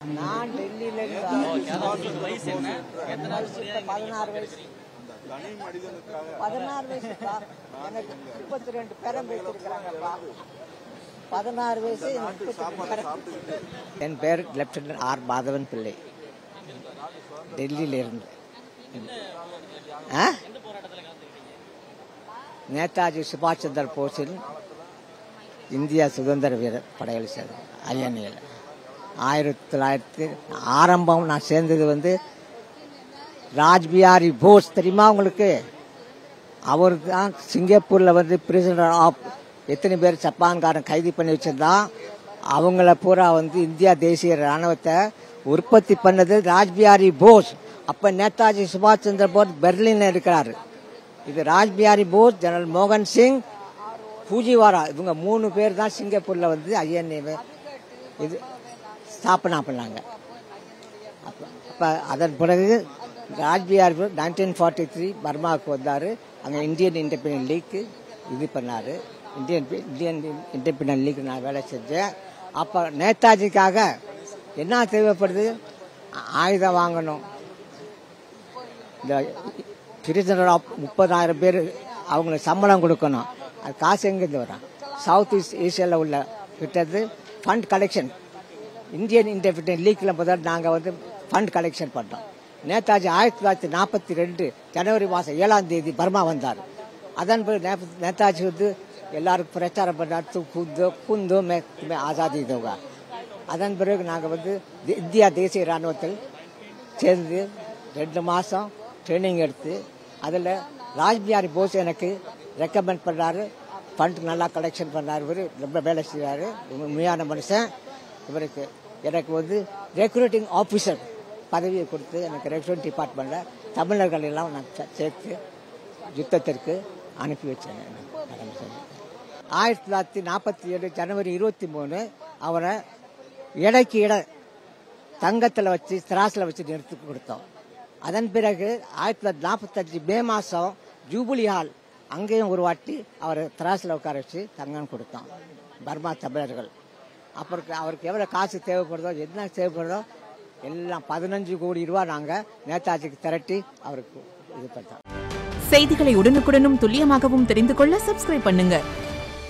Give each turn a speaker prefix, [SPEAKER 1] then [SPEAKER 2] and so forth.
[SPEAKER 1] நான் டெல்லியில 16 வயசு 16 வயசுப்பா. எனக்கு 32 பேரம் பேசிருக்கிறாங்கப்பா. 16 வயசு. என் பேர் லெப்டினன்ட் ஆர் மாதவன் பிள்ளை, டெல்லியில இருந்து. நேதாஜி சுபாஷ் சந்திர போஸின் இந்திய சுதந்திர வீரர் படைகள் சேர்ந்தேன். ஐஎன்ஏல 1900 ஆரம்பம் நான் சேர்ந்தது ராஜ்பிஹாரி போஸ் தெரியுமா உங்களுக்கு? அவர் தான் சிங்கப்பூரில் பிரிசனர் ஆஃப் எத்தனை பேர் ஜப்பான்காரன் கைது பண்ணி வச்சிருந்தான். அவங்கள பூரா இந்தியா தேசிய ராணுவத்தை உற்பத்தி பண்ணது ராஜ்பிஹாரி போஸ். அப்ப நேதாஜி சுபாஷ் சந்திர போஸ் பெர்லின்ல இருக்கிறாரு. இது ராஜ்பிஹாரி போஸ், ஜெனரல் மோகன் சிங், பூஜிவாரா, இவங்க 3 பேர் தான் சிங்கப்பூர்ல ஐஎன்ஏ இது ஸ்தாபனா பண்ணாங்க. அப்ப அதன் பிறகு ராஜ்பிஹாரி 1943 பர்மாவுக்கு வந்தாரு. அங்க இந்தியன் இண்டிபெண்டன்ட் லீக் இது பண்ணாரு. இந்தியன் இண்டிபெண்டன்ட் லீக் நான் வேலை செஞ்சேன். அப்ப நேதாஜிக்காக என்ன தேவைப்படுது? ஆயுதம் வாங்கணும். இந்த பிரிசனர் ஆஃப் 30,000 பேர் அவங்களுக்கு சம்பளம் கொடுக்கணும். அது காசு எங்கிருந்து வரும்? சவுத் ஈஸ்ட் ஏசியாவில் உள்ள கிட்டது ஃபண்ட் கலெக்ஷன். இந்தியன் இண்டிபெண்டன்ட் லீக்ல முதல் நாங்கள் ஃபண்ட் கலெக்ஷன் பண்ணோம். நேதாஜி 1942 ஜனவரி மாதம் 7ஆம் தேதி பர்மா வந்தார். அதன் பிறகு நேதாஜி எல்லாருக்கும் பிரச்சாரம் பண்ணார், குந்தோ மே ஆசாதி தோகா. அதன் பிறகு நாங்கள் இந்தியா தேசிய ராணுவத்தில் சேர்ந்து 2 மாதம் ட்ரைனிங் எடுத்து அதில் ராஜ்பிஹாரி போஸ் எனக்கு ரெக்கமெண்ட் பண்ணாரு. ஃபண்ட் நல்லா கலெக்ஷன் பண்ணார். இவர் ரொம்ப வேலை செய்கிறாரு, உண்மையான மனுஷன். இவருக்கு எனக்கு ரெக்ரூட்டிங் ஆஃபீஸர் பதவியை கொடுத்து எனக்கு ரெக்ரூட்டிங் டிபார்ட்மெண்ட்டில் தமிழர்கள் எல்லாம் நான் சேர்த்து யுத்தத்திற்கு அனுப்பி வச்சேன். 1947 ஜனவரி 23 அவரை இடைக்கு இட தங்கத்தில் வச்சு திராசில் வச்சு நிறுத்தி கொடுத்தோம். அதன் பிறகு 1945 மே மாதம் ஜூபிலி ஹால் அங்கேயும் ஒரு வாட்டி அவரை திராசில் உட்கார வச்சு தங்கம் கொடுத்தோம் பர்மா தமிழர்கள். அப்புறம் அவருக்கு எவ்வளோ காசு தேவைப்படுதோ, என்ன தேவைப்படுதோ எல்லாம் 15 கோடி ரூபாய் நாங்கள் நேதாஜிக்கு திரட்டி அவருக்கு இது பண்ணோம்.
[SPEAKER 2] செய்திகளை உடனுக்குடனும் துல்லியமாகவும் தெரிந்து கொள்ள சப்ஸ்கிரைப் பண்ணுங்க.